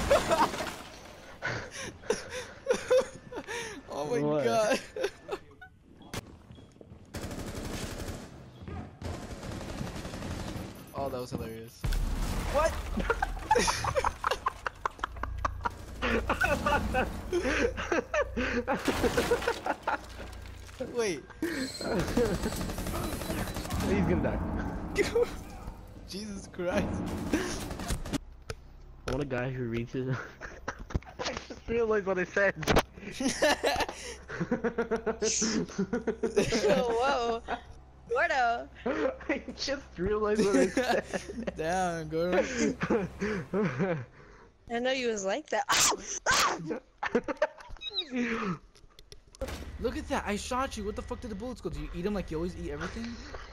Oh my What? god. Oh, that was hilarious. What? Wait. He's gonna die. Jesus Christ. I want a guy who reads his. I just realized what I said. Whoa. Gordo. I just realized what I said. Damn, Gordo. I know you was like that. Look at that. I shot you. What the fuck did the bullets go? Do you eat them like you always eat everything?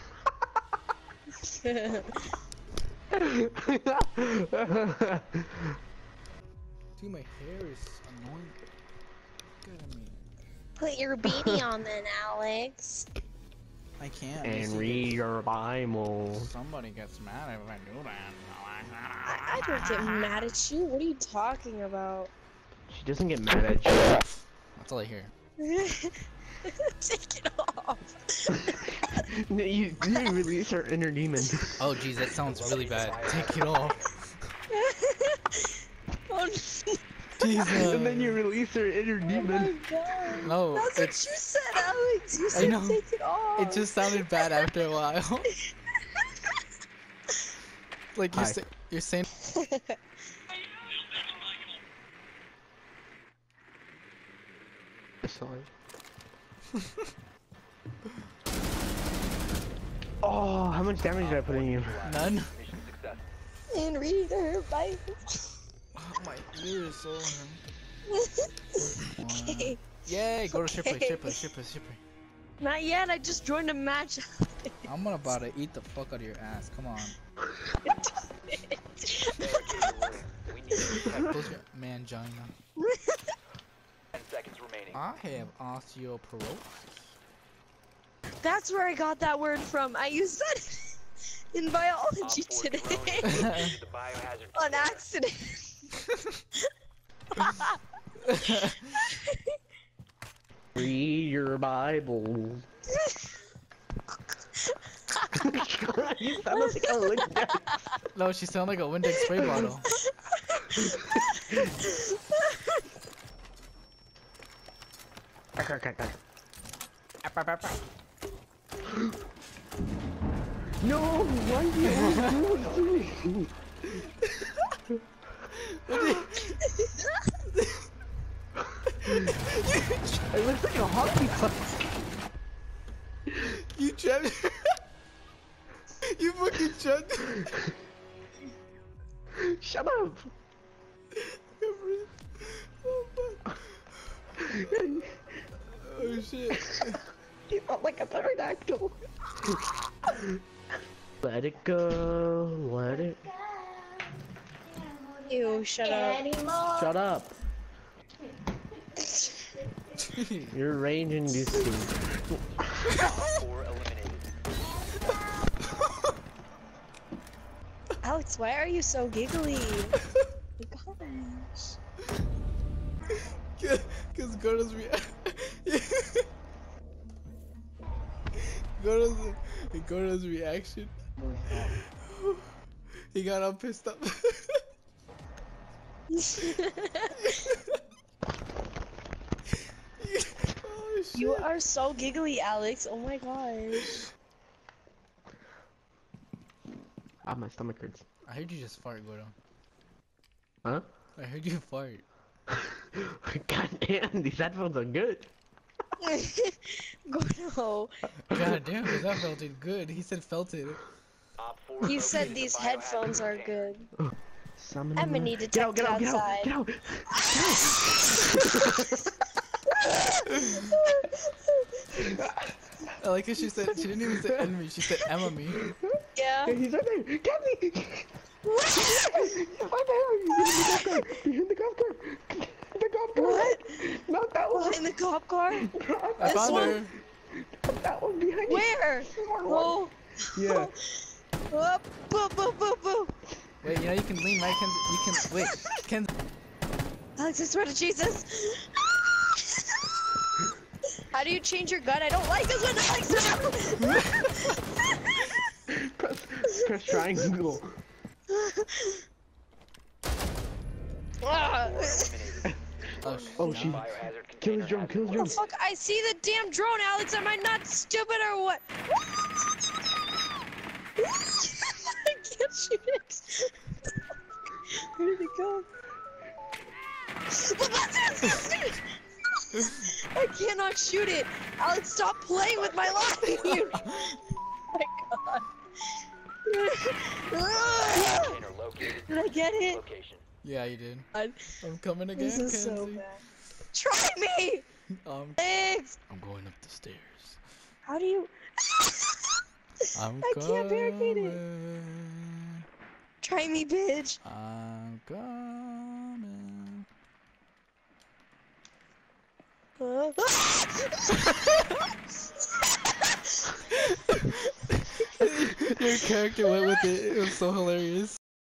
Dude, my hair is annoying. Look at me. Put your beanie on then, Alex. I can't. And read your Bible. Somebody gets mad if I do that. I don't get mad at you. What are you talking about? She doesn't get mad at you. That's all I hear. Take it off. You release her inner demon. Oh jeez, that sounds really bad. Take it off. Oh, Jesus. And then you release her inner oh demon. my god. No, That's what you said, Alex. You said know. take it off. It just sounded bad after a while. Like you're saying. Sorry. Oh, how much damage did I put in you? None. And read her Bible. Oh, my ears so. Okay. Yay! Go to shipper. Not yet. I just joined a match. I'm about to eat the fuck out of your ass. Come on. Close your mangina. 10 seconds remaining. I have osteoporosis. That's where I got that word from. I used that in biology today. The biohazard On accident. Read your Bible. You sound like a Windex. No, she sounded like a Windex spray bottle. No, why do you do it looks like a hockey puck. You trapped. You fucking trapped. Shut up. Oh shit. You felt like a pterodactyl. Let it go, let it. Ew, shut up. Shut up. You're range inducing. 4 eliminated. Alex, why are you so giggly? Gosh. Cause Gordo's Gordo's reaction. He got all pissed up. Oh, shit. You are so giggly, Alex. Oh my gosh. Ah, my stomach hurts. I heard you just fart, Gordo. Huh? I heard you fart. God damn, these headphones are good. Gordo. God damn, cause that felt it good. He said felt it. Op 4 You said located these the headphones are biohazard good. Summon I'm gonna need to get out, tuck get you out, outside. get out, get out. I like how she didn't even say enemy, she said enemy. Yeah. He's right there. Get me. Behind the golf cart. The golf cart. What? Not that one. Behind the cop car? I This found one? her. That one behind you. Where? Oh. Yeah. Oh. Boo, boo, boo, boo. Wait, you know you can lean right, Ken. You can wait, Ken. Alex, I swear to Jesus. How do you change your gun? I don't like this one, Alex. Press triangle. Ah. Oh, she. Biohazard Kill his container drone, has kill his What drone. the fuck? I see the damn drone, Alex. Am I not stupid or what? I can't shoot it. Where did it go? I cannot shoot it. Alex, stop playing with my life. Oh my god. container located. Did I get it? Location. Yeah, you did. I- I'm coming again, This is so Kenzie. bad. Try me. Thanks. I'm going up the stairs. How do you? I'm I can't barricade it. coming. Try me, bitch. I'm coming. Your character went with it. It was so hilarious.